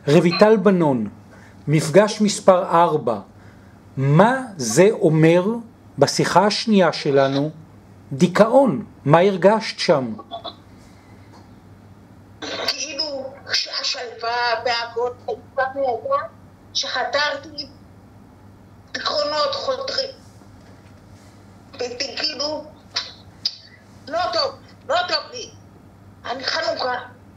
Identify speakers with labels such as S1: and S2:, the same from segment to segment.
S1: רויטל בנון, מפגש מספר 4, מה זה אומר בשיחה השנייה שלנו דיכאון? מה הרגשת שם?
S2: כאילו השלווה והכל הייתה מהידה שחתרתי דיכאונות חותרים וכאילו לא טוב לי, אני חנוכה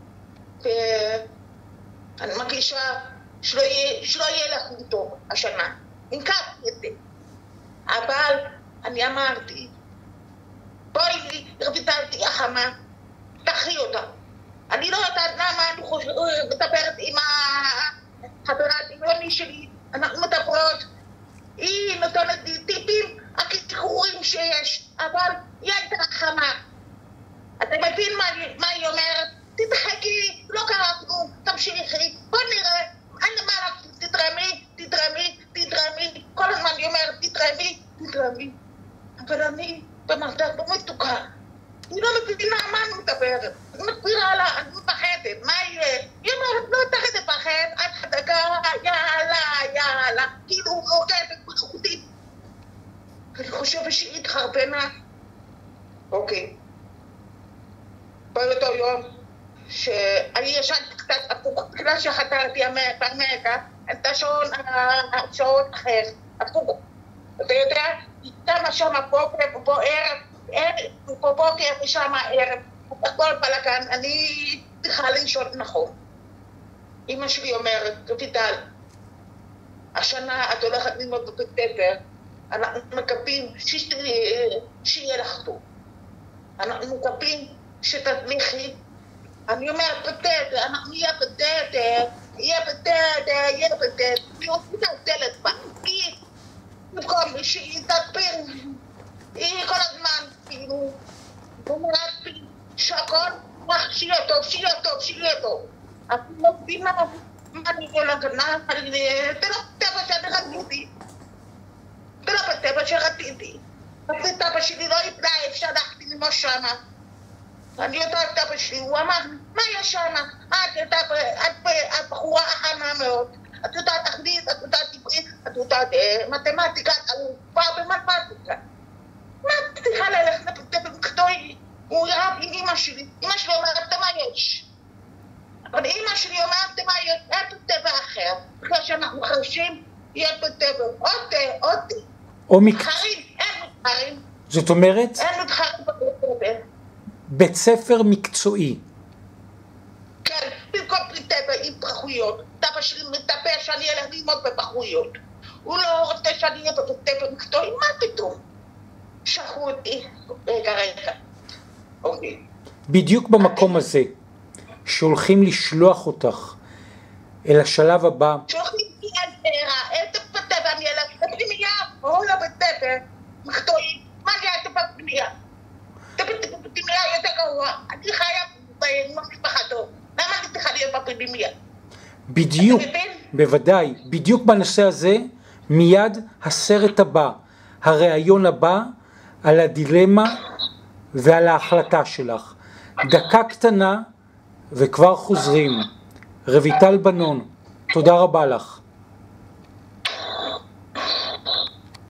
S2: ואני מרגישה שלא יהיה לך טוב השנה, הנקפתי את זה, אבל אני אמרתי בואי רויטל תהיה חמה, תחי אותה. אני לא יודעת למה אני מדברת עם החברה הדמיוני שלי, אנחנו מדברות, היא נותנת לי טיפים הכי שיש, אבל היא הייתה חמה. אתה מבין מה היא אומרת? תתחכי, לא קרה כלום, תמשיכי, בוא נראה, אני מה לך, תתרמי, כל הזמן היא אומרת תתרמי, אבל אני במרדף במתוקה. אני לא מבינה מה אני מדברת, אני מסבירה לה, אני מפחדת, מה יהיה? היא אומרת, לא תחת לפחד, את חדקה, יאללה, כאילו מורגדת בזכותית. אני חושבת שהיא התחרבנה. אוקיי. באותו יום, שאני ישנתי קצת הפוך, בגלל שחתרתי אמריקה, הייתה שעון אחר, הפוך. אתה יודע, היא שמה שם פה ערב, פה בוקר ושם ערב, הכל בלגן, אני צריכה לישון נכון. אמא שלי אומרת, רויטל, השנה את הולכת ללמוד בבית ספר, אנחנו מקווים שיהיה לך טוב. אנחנו מקווים שתצליחי. אני אומרת בסדר, אנחנו יהיה בסדר, היא מתעצלת בה, היא במקום שהיא תסביר, היא כל הזמן כאילו, אומרת לי שהכל שיהיה טוב. אני לא מבינה מה אני לא לגנה, זה לא בטבע שרציתי. אפילו אבא שלי לא יפלא, אפשר להחתי למה שמה. אני יודעת את אבא שלי, הוא אמר, מה יש שמה? את בחורה חמה מאוד. את יודעת אנגלית, את יודעת עברית, את יודעת מתמטיקה, את אלופה במתמטיקה. מה את צריכה ללכת לבית מקצועי? הוא ירב עם אמא שלי. אמא שלי אומרת, מה יש? אבל אמא שלי אומרת, מה יש? אין בטבע אחר. בגלל שאנחנו חרשים, יש בטבע. עוד מתחרים, אין מתחרים.
S1: זאת אומרת?
S2: אין מתחרים בטבע.
S1: בית ספר מקצועי.
S2: כן, במקום טבע עם פרחויות. אבא שלי מטפל שאני אלך ללמוד בפרחויות. הוא לא רוצה שאני אהיה בבית ספר מקצועי, מה פתאום? שלחו אותי. רגע. אוקיי.
S1: בדיוק במקום הזה, שהולכים לשלוח אותך אל השלב הבא.
S2: שולחים לי על זרע, איזה בטבע אני אלך לפנימייה, או לא בטבע מקצועי. מה אני הייתה בפנימייה? בפנימייה יותר גרוע. אני חיה במשפחה טוב. למה אני צריכה להיות בפנימייה?
S1: בדיוק, בוודאי, בדיוק בנושא הזה, מיד הסרט הבא, הרעיון הבא, על הדילמה ועל ההחלטה שלך. דקה קטנה וכבר חוזרים. רויטל בנון, תודה רבה לך.